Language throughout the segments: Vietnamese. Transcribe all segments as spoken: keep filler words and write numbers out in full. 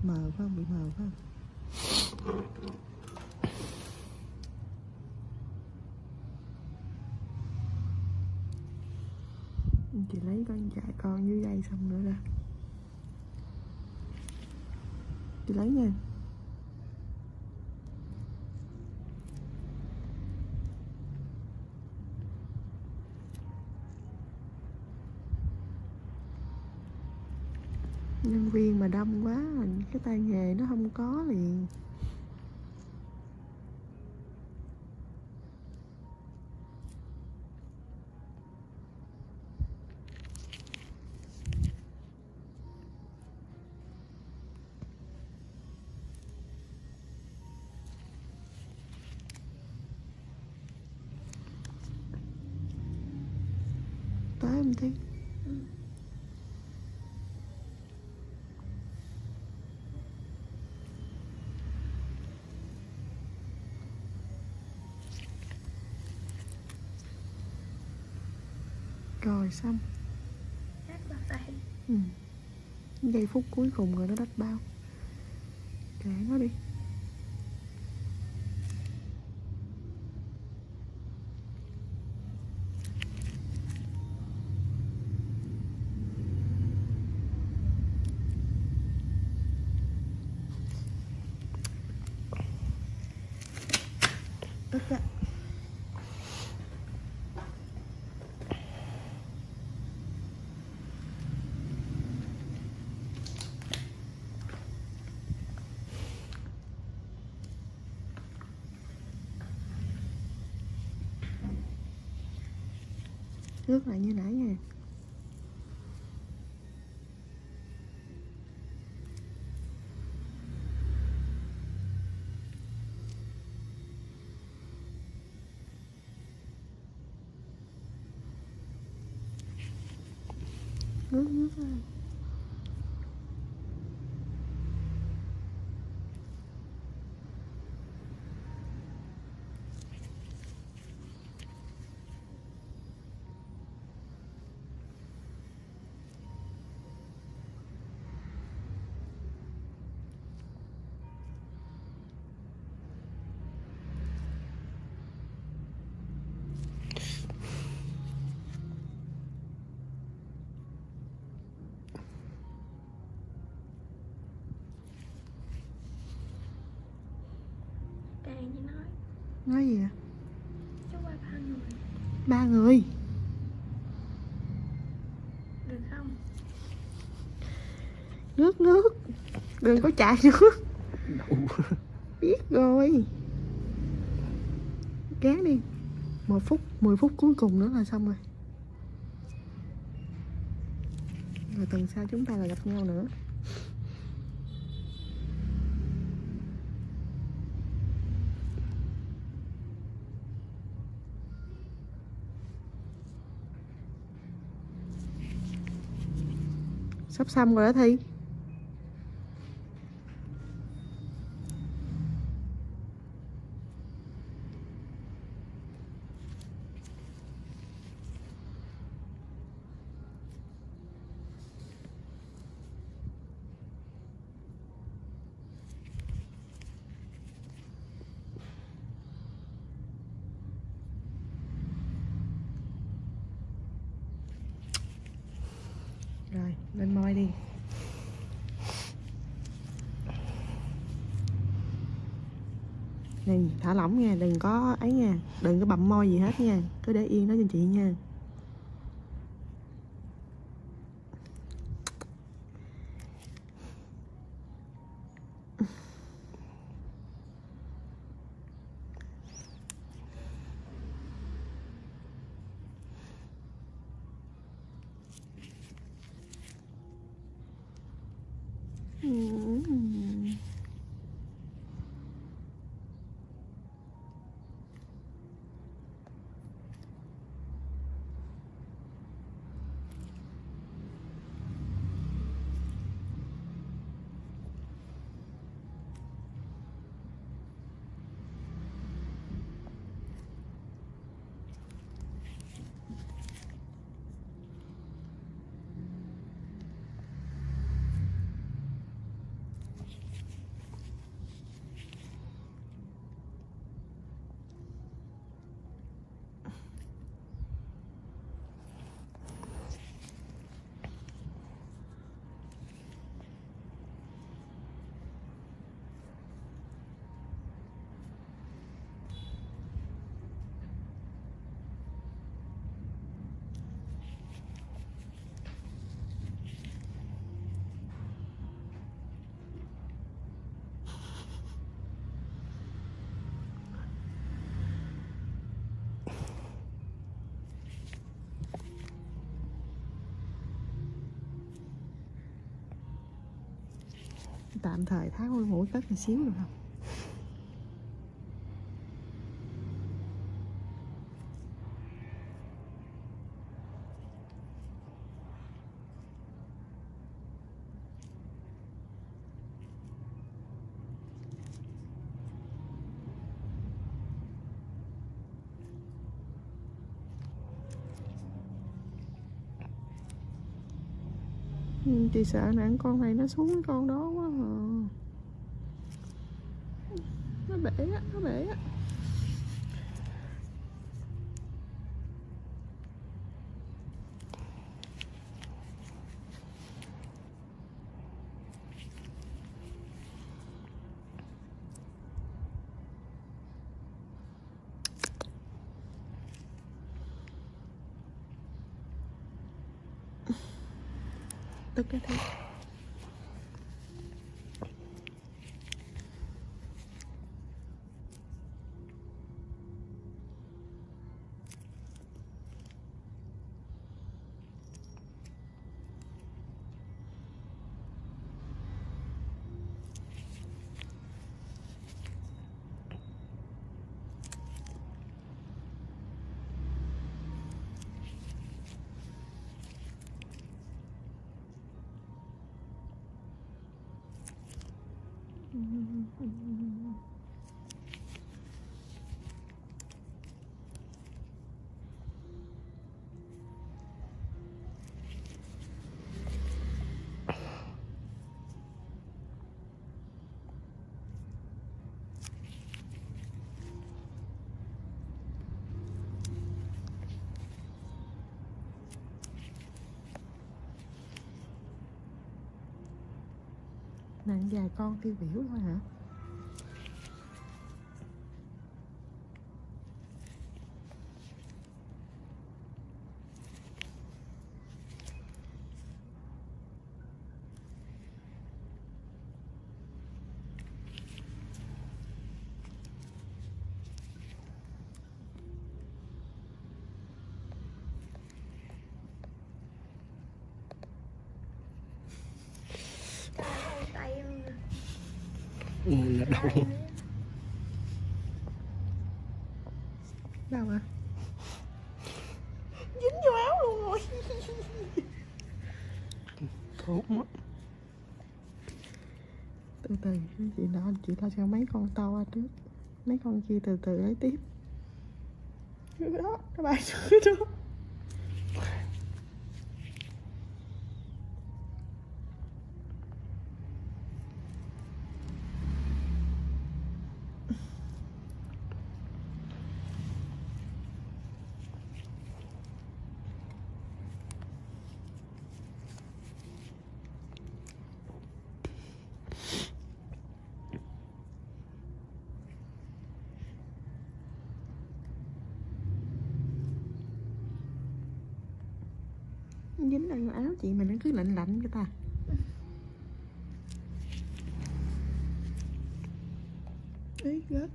Mờ phải không? Bị mờ phải không? Chị lấy con chạy con dưới đây xong nữa ra. Chị lấy nha. Nhân viên mà đông quá, cái tay nghề nó không có liền. Tới em tí. Rồi xong. Đắt bao tay. Ừ. Giây phút cuối cùng rồi nó đắt bao. Kệ nó đi. Tất cả. Nước lại như nãy nha. Nước nước thôi. Càng như nói. Nói gì ạ? Chú qua ba người. Ba người. Được không? Nước nước. Đừng có chạy nước. Biết rồi. Gán đi. Một phút, mười phút cuối cùng nữa là xong rồi. Rồi tuần sau chúng ta lại gặp nhau nữa. Sắp xong rồi đó Thi. Rồi, lên môi đi. Nè, thả lỏng nha, đừng có ấy nha, đừng có bặm môi gì hết nha, cứ để yên đó cho chị nha. Tạm thời tháo mũi cất một xíu được không? Ừ, chị sợ nè con này nó xuống cái con đó quá à. Nó bể á, nó bể á. Tức cái thế. Nặng vài con tiêu biểu thôi hả? Tay em nè. Ừ, nó đau. Tay em. Đâu à? Dính vô áo luôn rồi. Tốt quá. Từ từ chị lo chị lo cho mấy con to trước, mấy con kia từ từ lấy tiếp. Cái đó các bạn cái đó. Dính lên áo chị mà nó cứ lạnh lạnh cái ta. Ý gớt.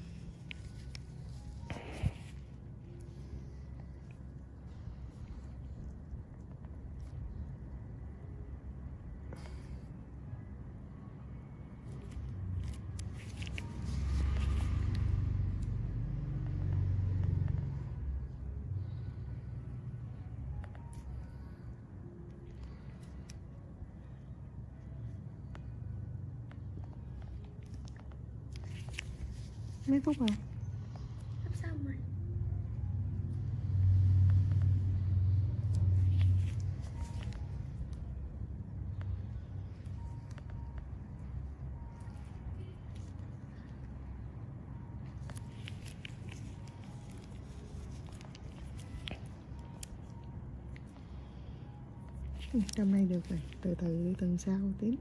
Mấy phút rồi? Sắp xong rồi. Ừ, trong này được rồi, từ từ tuần sau tiếp.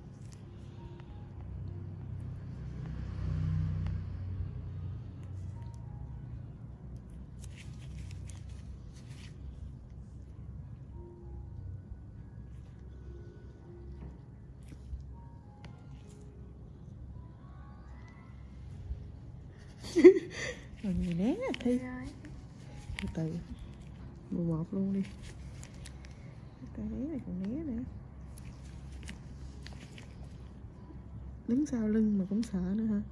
Rồi người né Thi. Rồi. Từ từ mười một luôn đi. Cái né này còn né nữa. Đứng sau lưng mà cũng sợ nữa hả?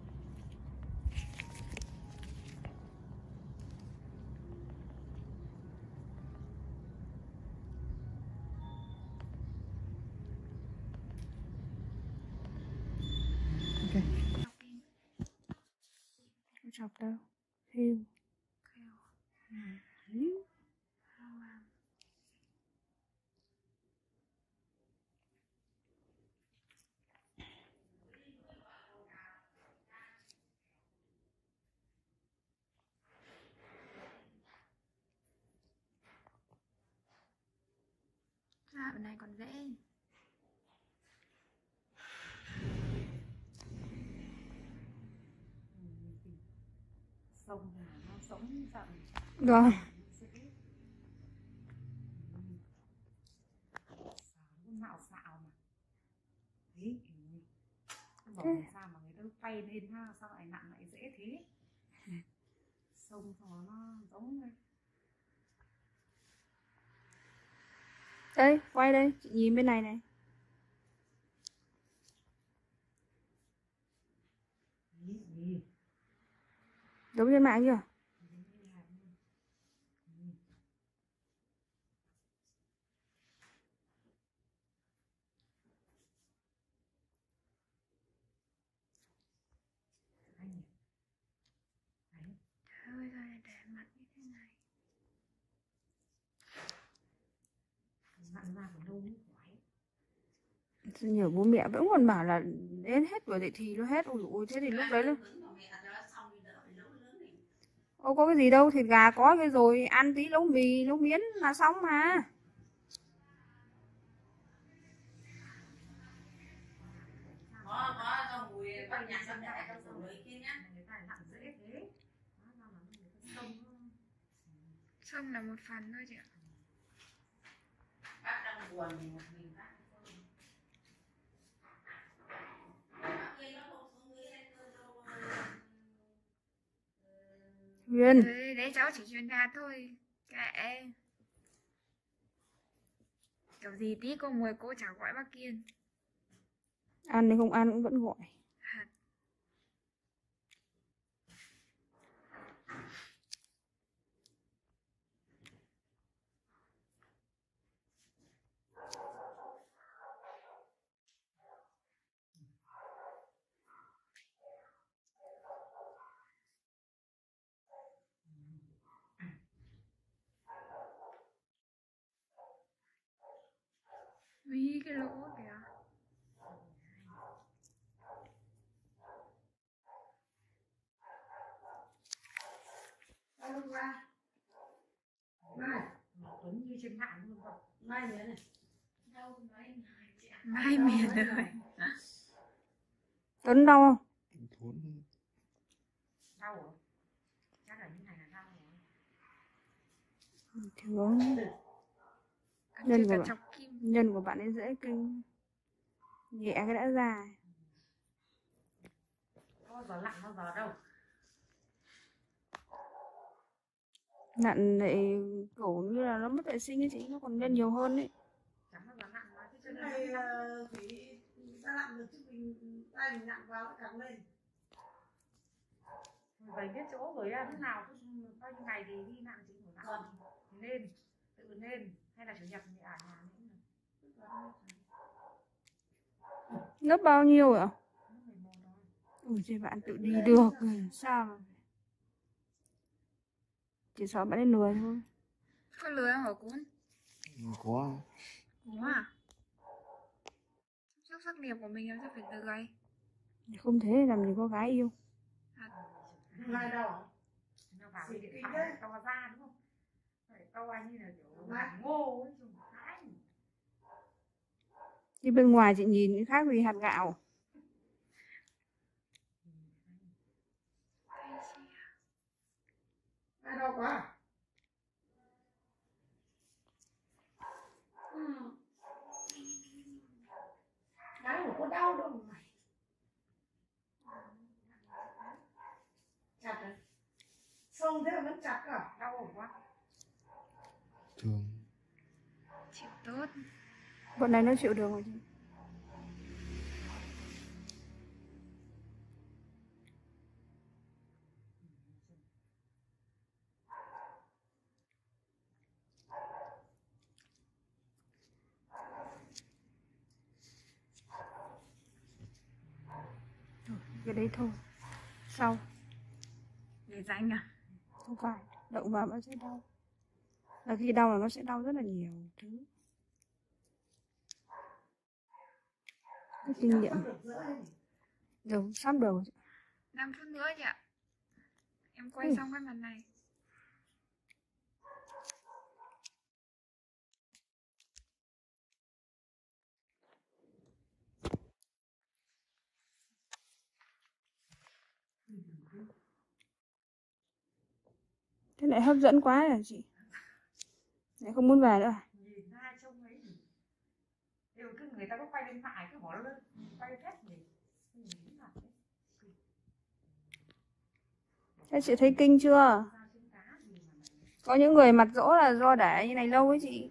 Ok. Không chọc đâu. Hiu. Hiu. À, bên này còn dễ. Sông nó sống chậm. Vâng. Nạo xạo mà. Đấy. Không bảo sao mà người ta tay lên ha, sao lại nặng lại dễ thế. Sông xong nó giống này. Đây, quay đây, chị nhìn bên này này. Giống trên mạng chưa? Thôi rồi để mặt như thế này. Nặng ra còn lâu mới khỏi. Nhiều bố mẹ vẫn còn bảo là đến hết tuổi dậy thì nó hết. Ui ui, thế thì lúc đấy luôn. Ô có cái gì đâu, thịt gà có cái rồi, ăn tí lấu mì, lấu miến là xong mà. Có có xong mùi con nhà xong lại trong sổ lấy kia nhá. Người ta nặng dễ thế. Sông là một phần thôi chị ạ. Bác đang buồn thì một mình bác. Huyền. Đấy, đấy cháu chỉ truyền đạt thôi. Kệ. Kiểu gì tí cô mời cô chả gọi bác Kiên. Ăn thì không ăn cũng vẫn gọi. Thật. Vì cái lỗ kìa. Đâu ra? Này, Tuấn như trên mạng luôn không? Mai nữa này. Đâu nói mai chị ạ. Mai miền rồi. Tuấn đau không? Tuấn Đau hả? Chắc là như này là đau rồi. Thường nhân của bạn, nhân của bạn ấy dễ kinh, nhẹ cái đã ra. Có giờ lặng bao giờ đâu. Nặn lại cổ như là nó mất vệ sinh ấy chị, nó còn nhân nhiều hơn ấy. Chẳng bao giờ lặng mà. Cái này phải ta lặn được chứ mình tay mình nặng vào lại cắn lên. Vậy biết chỗ rồi á, lúc nào cứ bao nhiêu ngày thì đi nặng chị ngủ nặng. Nên, tự nên, hay là chủ nhật thì ở nhà nữa. Lớp bao nhiêu ạ? Ủa chị bạn tự đi được rồi, sao mà. Chỉ sợ bạn ấy lười thôi. Có lười không hả cuốn? có. Có à? Sắp sắc đẹp của mình em sẽ phải lười. Không thế làm gì có gái yêu. Mai đâu? Nó vào cái điện thoại to ra đúng không? Phải to anh như là kiểu hạt ngô ấy chứ. Chứ bên ngoài chị nhìn cái khác gì hạt gạo. Mai đâu quá? Ừ. Gái của có đau đâu mày. Chặt rồi. Xong thế mà vẫn chặt à? Đau ổn quá. Thường Chịu tốt. Bọn này nó chịu được rồi chị. cái đấy thôi. Sau. Để dành à? Không phải, động vào nó sẽ đau. Là khi đau là nó sẽ đau rất là nhiều thứ. Cái kinh nghiệm. Rồi, sắp đầu. năm phút nữa chị ạ. Em quay Ừ. xong cái màn này. Thế lại hấp dẫn quá rồi chị. Lại không muốn về nữa à? Nhìn ra trông ấy thì đều cứ người ta có quay lên phải cứ bỏ lên quay phép gì. Nhìn mặt đấy. Thế chị thấy kinh chưa? Ra trứng cá gì mà lại- Có những người mặt rỗ là do để như này lâu ấy chị.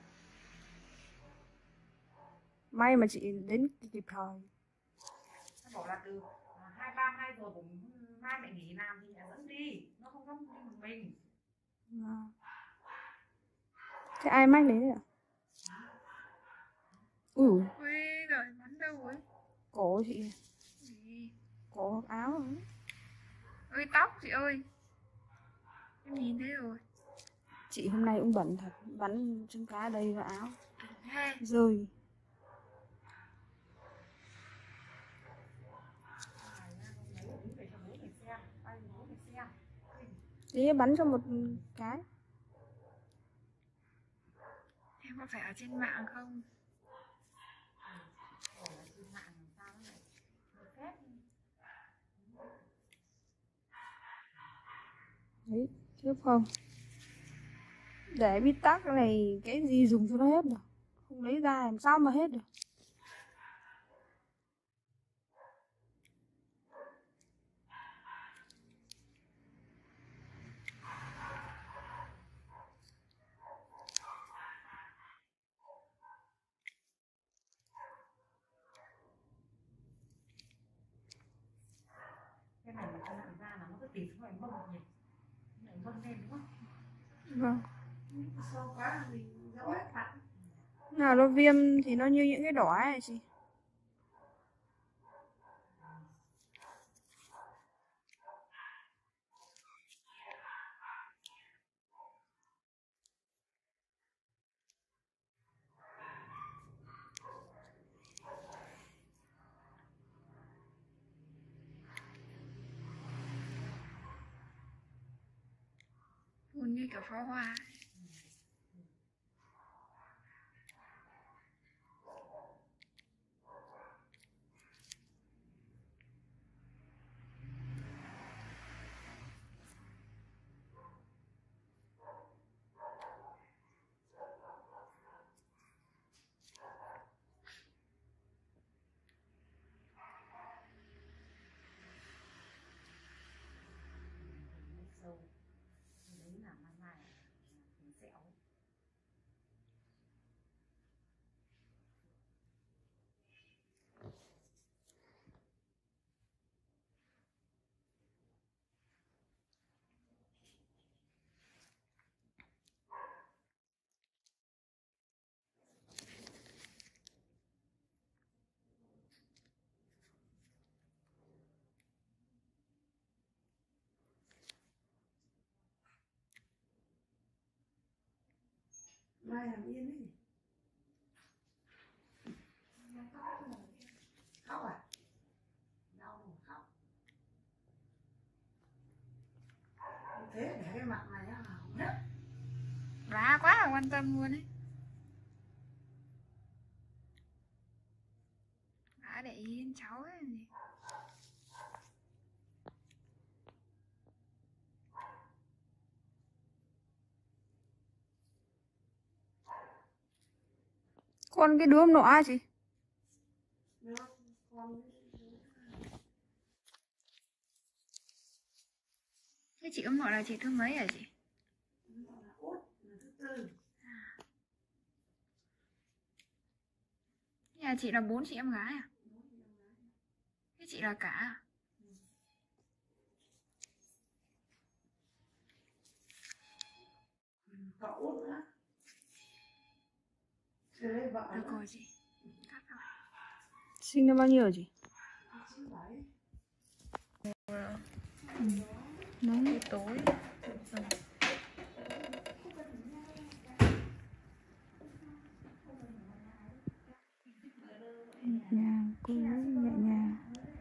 May mà chị đến kịp thời. Nó bảo là từ à, hai ba hai giờ cũng mai mẹ nghỉ làm thì mẹ dẫn đi, nó không có đi một mình. Vâng. Thế ai mách đấy ạ? Ui, Ui giời, bắn đâu rồi? cổ chị. Gì? Cổ hoặc áo ấy. Ơi tóc chị ơi. Em nhìn thấy rồi. Chị hôm nay cũng bẩn thật. Bắn trứng cá đây vào áo. He. Rơi. Thế bắn cho một cái. Em có phải ở trên mạng không? Đấy, chứ không. Để bít tắc cái này cái gì dùng cho nó hết được. Không lấy ra làm sao mà hết được. Cái này mà cho nặng ra là nó cứ tịt xuống lại bông nhỉ, lại bông lên đúng không? Vâng. Sâu quá thì dẫu hết thẳng. Nào nó viêm thì nó như những cái đỏ ấy chị. Buồn như kiểu pháo hoa. Sâu đấy là mai mai tính sẹo. Mai làm yên ấy. Khóc à? Đau mà khóc. Thế để cái mặt này nó hỏng hết. Vá quá là quan tâm luôn ấy. Vá để ý đến cháu ấy gì. Con cái đứa hôm nọ á chị. Nó con Thế chị ông nội là chị thứ mấy hả chị? nó là út là thứ tư. Nhà chị là bốn chị em gái à? Thế chị là cả à? Cậu út nữa. Thế lấy vợ Được nữa. rồi chị. Cắt rồi. Sinh năm bao nhiêu hả chị? Chín bảy. Ừ. Nóng. buổi tối. Nhẹ nhàng, cô nhẹ nhàng.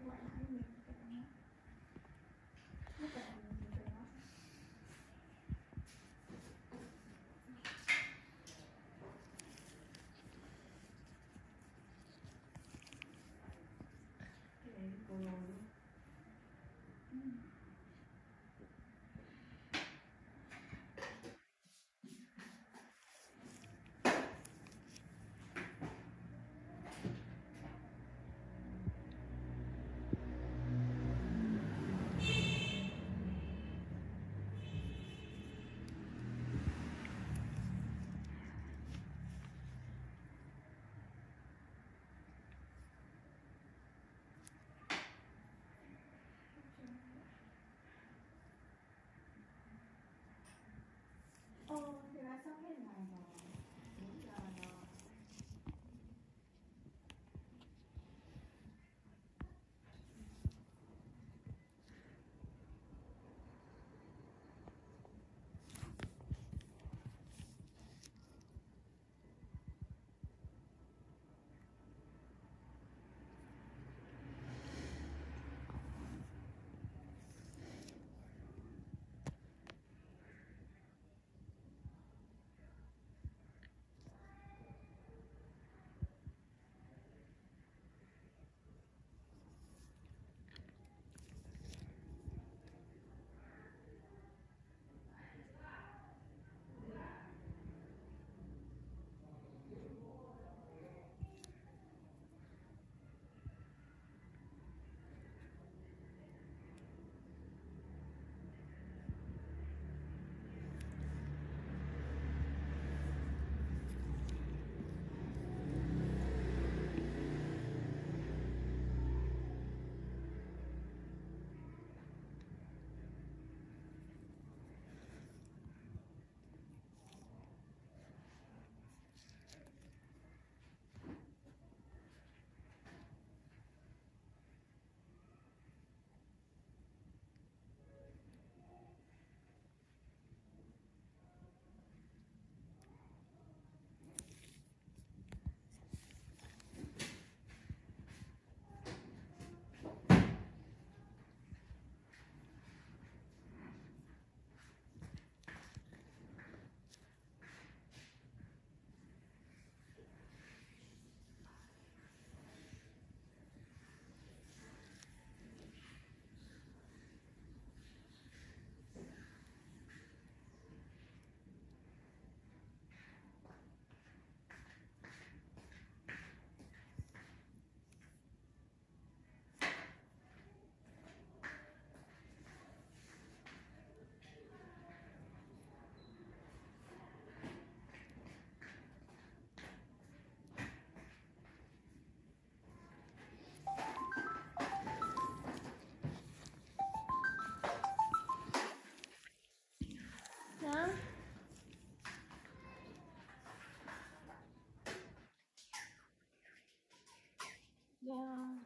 Vâng.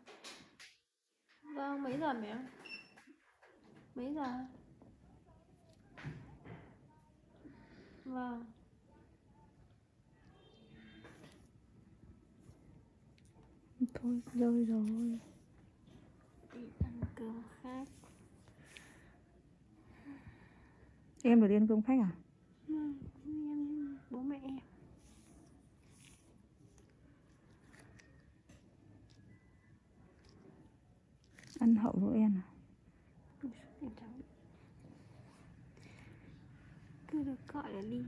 Vâng, mấy giờ mẹ? Mấy giờ? Vâng. Thôi rơi rồi. Đi ăn cơm khách. Em được đi ăn cơm khách à? Ừ, em bố mẹ em. Ăn hậu với em à? Em cháu cứ được gọi là đi.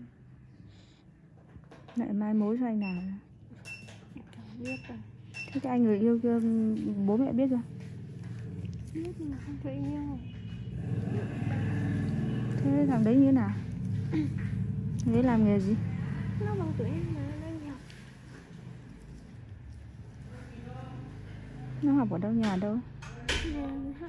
Lại mai mối cho anh nào? Em chẳng biết rồi. Thế cái anh người yêu kia bố mẹ biết chưa? Biết nhưng mà không cho yêu. Thế thằng đấy như thế nào? Thằng đấy làm nghề gì? Nó bằng tuổi em mà nó đi học. Nó học ở đâu, nhà đâu? Nhà hát.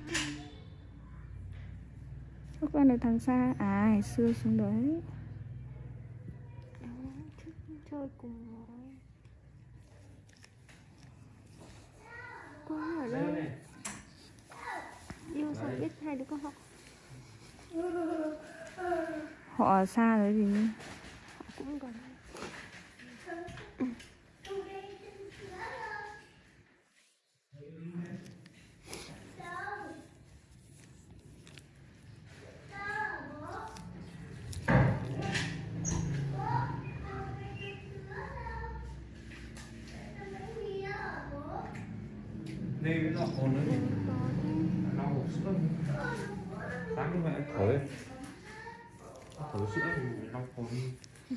Có quen được thằng xa? À, ngày xưa xuống đấy. Đó, thích chơi cùng rồi. Con ở đây. Yêu sao biết hai đứa con học. Họ ở xa rồi thì Cũng còn Đây mới lọ cồn nữa. Lau hộp sữa. Sáng cái mẹ thở thở sữa thì lau cồn đi.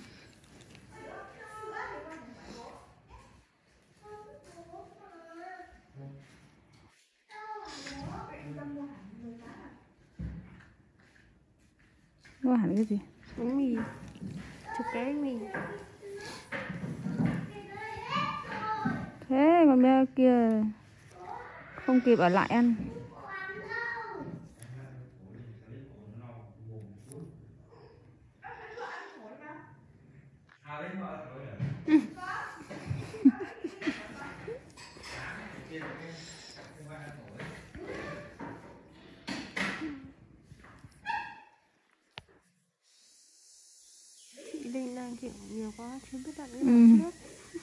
mua hẳn cái gì? bánh mì. Chục cái bánh mì. Thế còn bé kia không kịp ở lại ăn. Chị Linh đang kiểu nhiều quá chưa biết đặt cái Ừ. nào trước.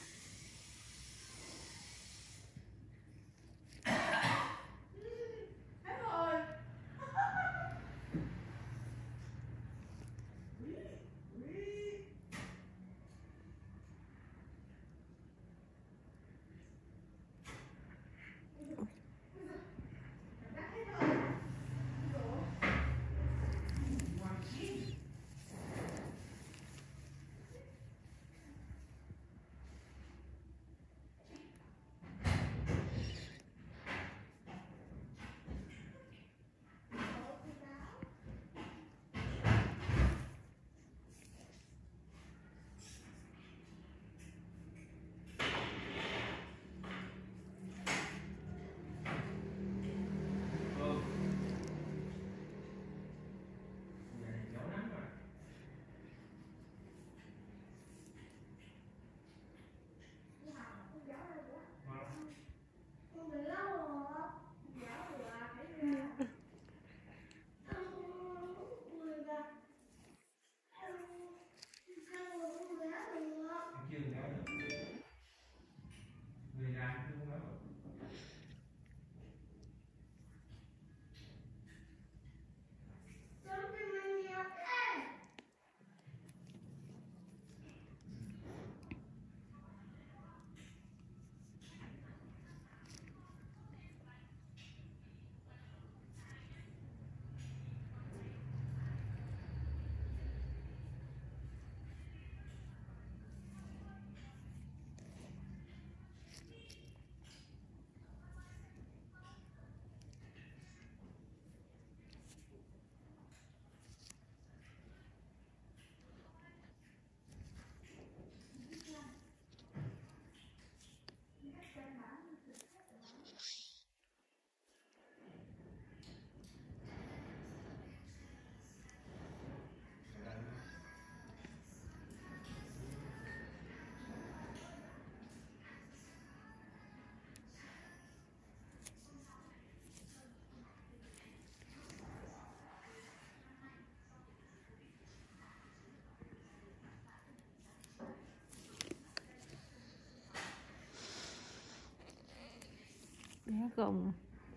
Bé gồng.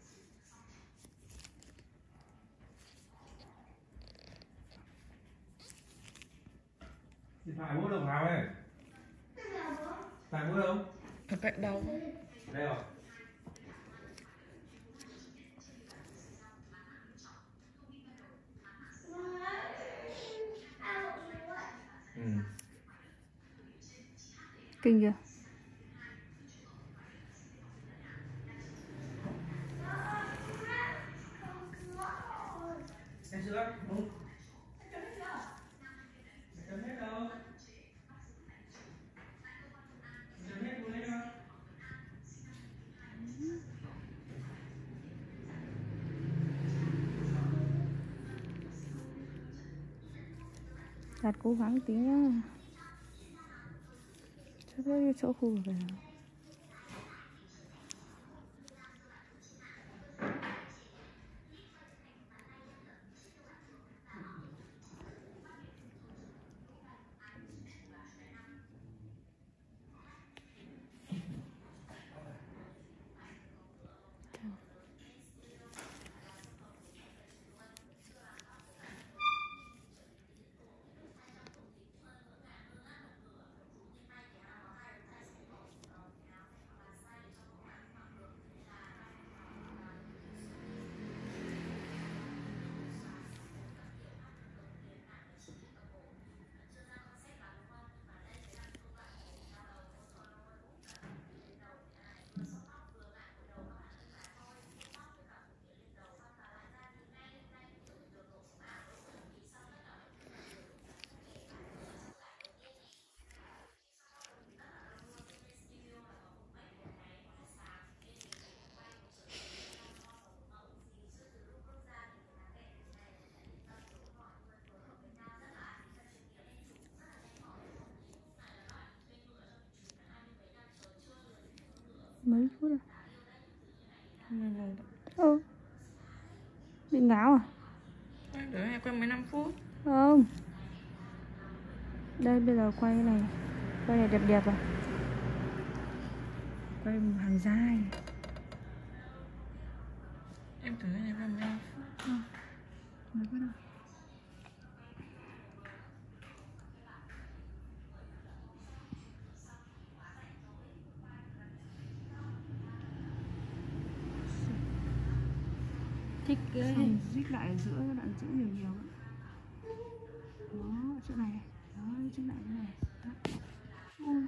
Điện thoại bố đồng nào đây? Tại bố đâu? Ở cạnh đâu? Đây rồi. Ừ. Kinh chưa? Em sữa không? Chấm hết đâu? Chấm hết luôn đấy đâu? Đạt cố gắng tí nhá. Cho cái chỗ khu vực này. phút rồi. Ừ. Bị ngáo à? Đợi em quay mười lăm phút. Không. Đây bây giờ quay cái này. Quay này đẹp đẹp à? Quay một hàng dài. Em thử cái này quay mười lăm phút. Ừ. Mới bắt đầu. Thích cái dít lại ở giữa, các bạn giữ nhiều nhiều ấy. Đó, chỗ này này. Đó, giữ lại cái này. Đó. Ừ.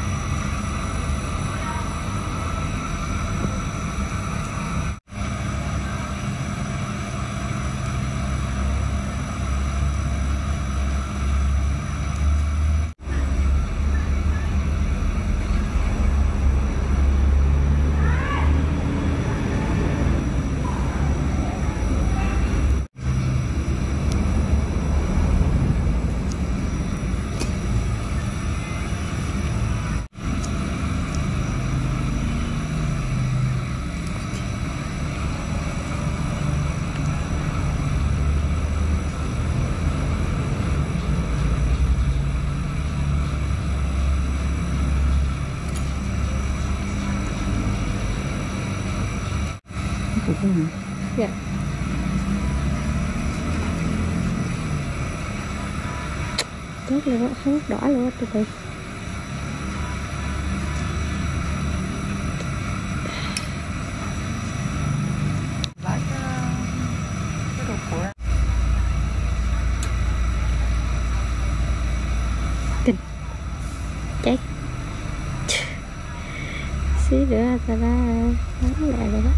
Dạ. Chết luôn á, không đỏ luôn á, từ từ. Lấy cái, cái đồ của em. Kinh. Chết. Xí nữa ta đã bắn lại rồi đó.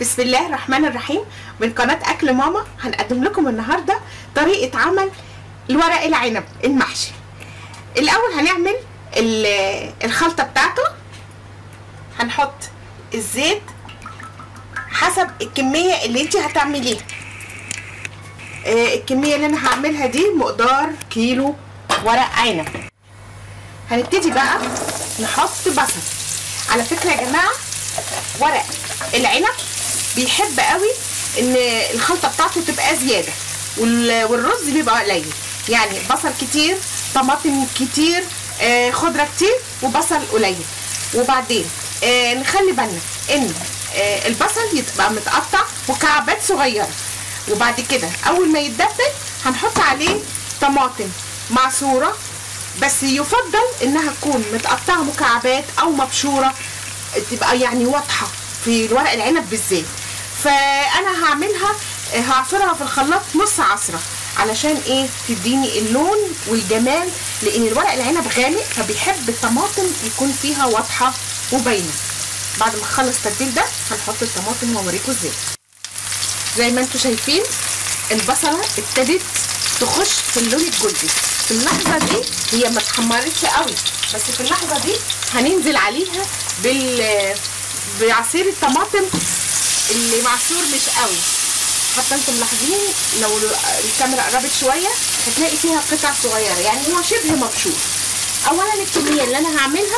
بسم الله الرحمن الرحيم. من قناة أكل ماما هنقدم لكم النهاردة طريقة عمل الورق العنب المحشي. الأول هنعمل الخلطة بتاعته. هنحط الزيت حسب الكمية اللي انت هتعمليها. الكمية اللي انا هعملها دي مقدار كيلو ورق عنب. هنبتدي بقى نحط بصل. على فكرة يا جماعة ورق العنب بيحب قوي ان الخلطة بتاعته تبقى زيادة والرز بيبقى قليل، يعني بصل كتير، طماطم كتير، آه خضرة كتير وبصل قليل. وبعدين آه نخلي بالنا ان آه البصل يبقى متقطع مكعبات صغيرة. وبعد كده اول ما يتدبل هنحط عليه طماطم معصورة، بس يفضل انها تكون متقطعة مكعبات او مبشورة تبقى يعني واضحة في الورق العنب بالذات. فانا هعملها هعصرها في الخلاط نص عصرة علشان ايه تديني اللون والجمال، لان الورق العنب غامق فبيحب الطماطم يكون فيها واضحة وباينة. بعد ما اخلص التتبيل ده هنحط الطماطم واوريكم ازاي. زي ما انتم شايفين البصلة ابتدت تخش في اللون الجلدي. في اللحظة دي هي ما اتحمرتش قوي، بس في اللحظة دي هننزل عليها بال بعصير الطماطم اللي معصور مش قوي. حتى انتم ملاحظين لو الكاميرا قربت شويه هتلاقي فيها قطع صغيره، يعني هو شبه مبشور. اولا الكميه اللي انا هعملها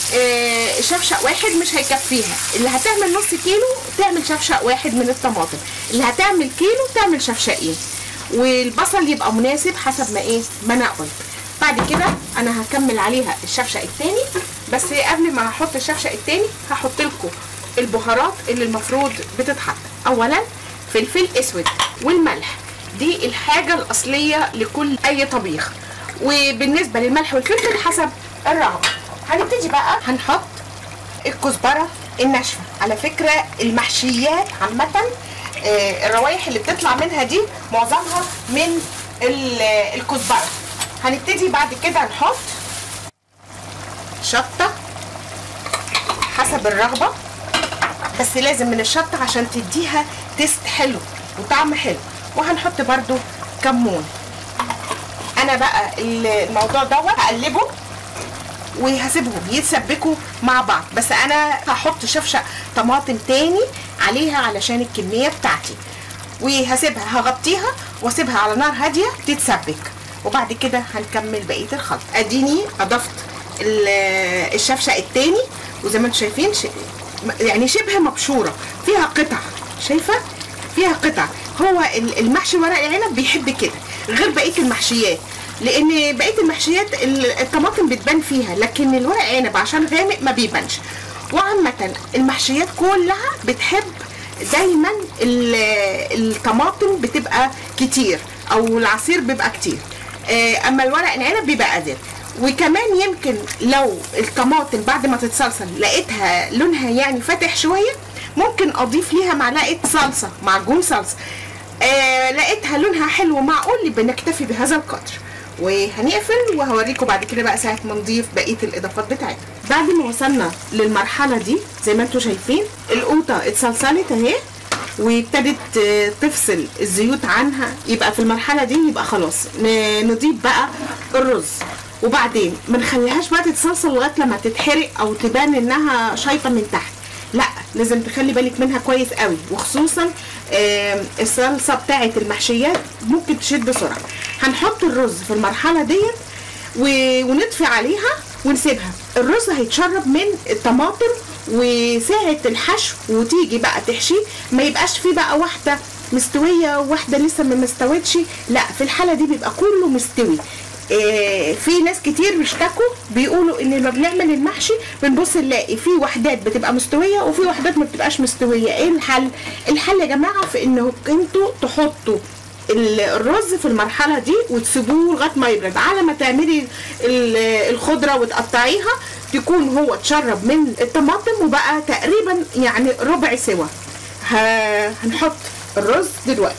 اه شفشق واحد مش هيكفيها. اللي هتعمل نص كيلو تعمل شفشق واحد من الطماطم، اللي هتعمل كيلو تعمل شفشقين، والبصل يبقى مناسب حسب ما ايه ما انا قلت. بعد كده انا هكمل عليها الشفشق التاني، بس قبل ما هحط الشفشق التاني هحط لكم البهارات اللي المفروض بتتحط. اولا فلفل اسود والملح، دي الحاجه الاصليه لكل اي طبيخ. وبالنسبه للملح والفلفل حسب الرغبه. هنبتدي بقى هنحط الكزبره الناشفه. على فكره المحشيات عامه آه الروايح اللي بتطلع منها دي معظمها من الكزبره. هنبتدي بعد كده نحط شطه حسب الرغبه، بس لازم من الشطه عشان تديها تيست حلو وطعم حلو. وهنحط برده كمون. انا بقى الموضوع دوت هقلبه وهسيبهم يتسبكوا مع بعض، بس انا هحط شفشق طماطم تاني عليها علشان الكميه بتاعتي، وهسيبها هغطيها واسيبها على نار هاديه تتسبك. وبعد كده هنكمل بقيه الخلطه. اديني اضفت الشفشق التاني، وزي ما انتم شايفين يعني شبه مبشوره فيها قطع، شايفه فيها قطع. هو المحشي ورق العنب بيحب كده غير بقيه المحشيات، لان بقيه المحشيات الطماطم بتبان فيها، لكن الورق عنب عشان غامق ما بيبانش. وعامه المحشيات كلها بتحب دايما الطماطم بتبقى كتير او العصير بيبقى كتير، اما الورق العنب بيبقى قليل. وكمان يمكن لو الطماطم بعد ما تتصلصل لقيتها لونها يعني فاتح شويه ممكن اضيف ليها معلقه صلصه، معجون صلصه. آه لقيتها لونها حلو معقول، بنكتفي بهذا القدر. وهنقفل وهوريكم بعد كده بقى ساعه ما نضيف بقيه الاضافات بتاعتنا. بعد ما وصلنا للمرحله دي زي ما انتم شايفين القوطه اتصلصلت اهي وابتدت تفصل الزيوت عنها، يبقى في المرحله دي يبقى خلاص نضيف بقى الرز. وبعدين ما نخليهاش بقى تتصلصل لغايه لما تتحرق او تبان انها شايطه من تحت، لا لازم تخلي بالك منها كويس قوي. وخصوصا الصلصه بتاعه المحشيات ممكن تشد بسرعه. هنحط الرز في المرحله ديت ونطفي عليها ونسيبها. الرز هيتشرب من الطماطم، وساعه الحشو وتيجي بقى تحشيه ما يبقاش فيه بقى واحده مستويه وواحده لسه ما مستوتش، لا في الحاله دي بيبقى كله مستوي. إيه في ناس كتير بيشتكوا بيقولوا ان لما بنعمل المحشي بنبص نلاقي في وحدات بتبقى مستويه وفي وحدات ما بتبقاش مستويه. ايه الحل؟ الحل يا جماعه في انه انتوا تحطوا الرز في المرحله دي وتسيبوه لغايه ما يبرد. على ما تعملي الخضره وتقطعيها تكون هو اتشرب من الطماطم وبقى تقريبا يعني ربع سوا. هنحط الرز دلوقتي.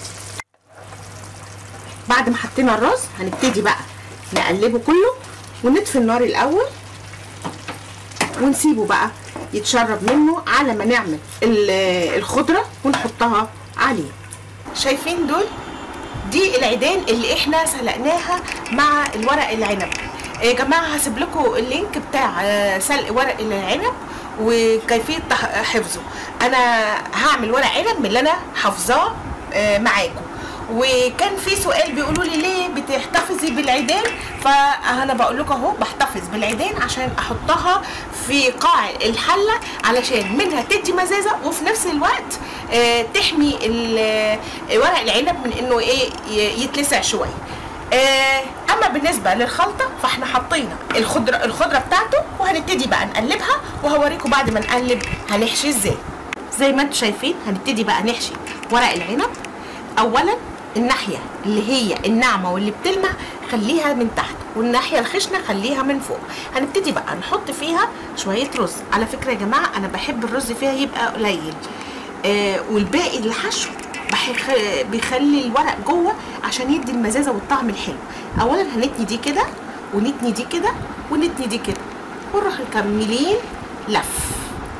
بعد ما حطينا الرز هنبتدي بقى نقلبه كله ونطفي النار الاول ونسيبه بقى يتشرب منه على ما نعمل الخضره ونحطها عليه. شايفين دول؟ دي العيدان اللي احنا سلقناها مع الورق العنب. يا جماعه هسيب لكم اللينك بتاع سلق ورق العنب وكيفيه حفظه. انا هعمل ورق عنب من اللي انا حافظاه معاكم. وكان في سؤال بيقولوا لي ليه بتحتفظي بالعيدان؟ فانا بقول لكم اهو بحتفظ بالعيدان عشان احطها في قاع الحله علشان منها تدي مزازه وفي نفس الوقت آه تحمي ورق العنب من انه ايه يتلسع شويه. آه اما بالنسبه للخلطه فاحنا حطينا الخضره الخضره بتاعته وهنبتدي بقى نقلبها وهوريكم بعد ما نقلب هنحشي ازاي. زي ما انتم شايفين هنبتدي بقى نحشي ورق العنب. اولا الناحيه اللي هي الناعمه واللي بتلمع خليها من تحت، والناحيه الخشنه خليها من فوق. هنبتدي بقى نحط فيها شويه رز. على فكره يا جماعه انا بحب الرز فيها يبقى قليل، آه والباقي الحشو بيخلي الورق جوه عشان يدي المزازه والطعم الحلو. اولا هنتني دي كده ونتني دي كده ونتني دي كده ونروح مكملين لف.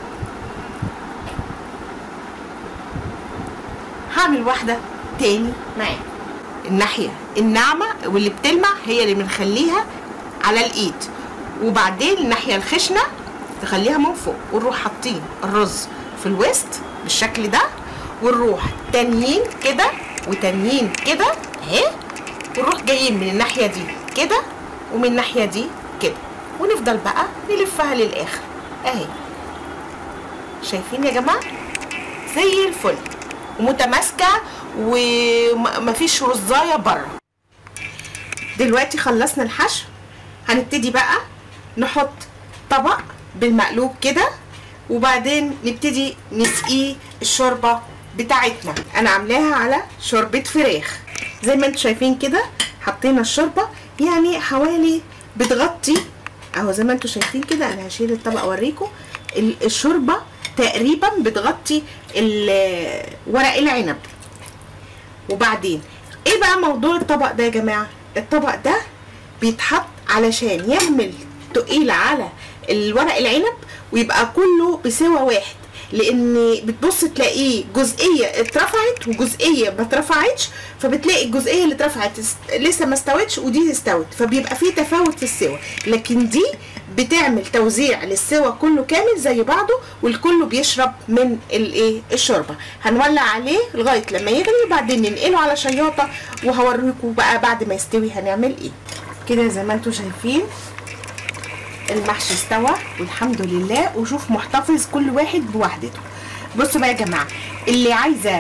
هعمل واحده تاني معاك. الناحيه الناعمه واللي بتلمع هي اللي بنخليها على الايد، وبعدين الناحيه الخشنه تخليها من فوق، ونروح حاطين الرز في الوسط بالشكل ده، ونروح تانيين كده وتانيين كده اهي، ونروح جايين من الناحيه دي كده ومن الناحيه دي كده، ونفضل بقى نلفها للاخر اهي. شايفين يا جماعه؟ زي الفل ومتماسكه ومفيش رزايه بره. دلوقتي خلصنا الحشو، هنبتدي بقى نحط طبق بالمقلوب كده، وبعدين نبتدي نسقيه الشوربه بتاعتنا. انا عاملاها على شوربه فراخ زي ما انتم شايفين كده. حطينا الشوربه يعني حوالي بتغطي اهو زي ما انتم شايفين كده. انا هشيل الطبق اوريكم. الشوربه تقريبا بتغطي ورق العنب. وبعدين ايه بقى موضوع الطبق ده يا جماعه؟ الطبق ده بيتحط علشان يعمل تقيله على الورق العنب ويبقى كله بسوى واحد، لان بتبص تلاقيه جزئيه اترفعت وجزئيه ما اترفعتش، فبتلاقي الجزئيه اللي اترفعت لسه ما استوتش ودي استوت، فبيبقى فيه تفاوت في السوى. لكن دي بتعمل توزيع للسوى كله كامل زي بعضه، والكل بيشرب من الايه الشوربه. هنولع عليه لغايه لما يغلي وبعدين ننقله على شياطه، وهوريكم بقى بعد ما يستوي هنعمل ايه. كده زي ما انتم شايفين المحشي استوى والحمد لله، وشوف محتفظ كل واحد بوحدته. بصوا بقى يا جماعه، اللي عايزه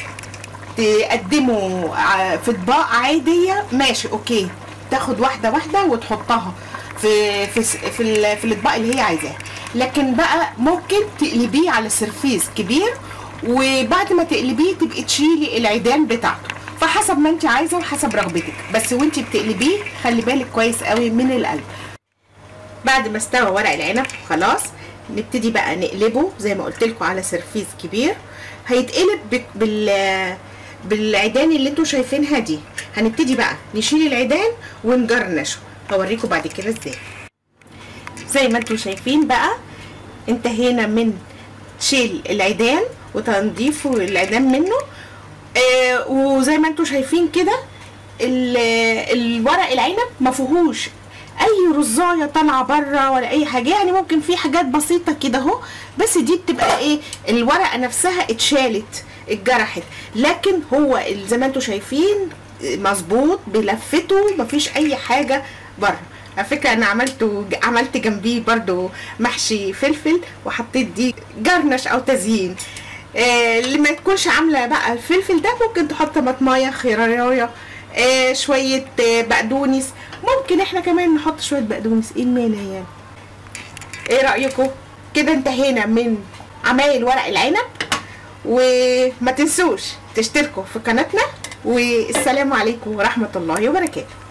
تقدمه في اطباق عاديه ماشي اوكي، تاخد واحده واحده وتحطها في في في, في الاطباق اللي هي عايزاها. لكن بقى ممكن تقلبيه على سرفيس كبير، وبعد ما تقلبيه تبقي تشيلي العيدان بتاعته، فحسب ما انت عايزه وحسب رغبتك. بس وانت بتقلبيه خلي بالك كويس قوي من القلب. بعد ما استوى ورق العنب خلاص نبتدي بقى نقلبه زي ما قلت لكم على سرفيس كبير. هيتقلب بال بالعيدان اللي انتوا شايفينها دي. هنبتدي بقى نشيل العيدان ونجرنشه، هوريكم بعد كده ازاي. زي ما انتوا شايفين بقى انتهينا من شيل العيدان وتنظيف العيدان منه. آه وزي ما انتوا شايفين كده الورق العنب ما فيهوش اي رزايه طالعه بره ولا اي حاجه، يعني ممكن في حاجات بسيطه كده اهو، بس دي بتبقى ايه الورقه نفسها اتشالت اتجرحت، لكن هو زي ما انتم شايفين مظبوط بلفته مفيش اي حاجه بره. على فكره انا عملته عملت جنبيه برده محشي فلفل وحطيت دي جرنش او تزيين. آه اللي ما تكونش عامله بقى الفلفل ده ممكن تحط طماطمايه خياريه آه شويه آه بقدونس، ممكن احنا كمان نحط شويه بقدونس، ايه المانع يعني؟ ايه رايكم؟ كده انتهينا من عمايل ورق العنب، وما تنسوش تشتركوا في قناتنا، والسلام عليكم ورحمه الله وبركاته.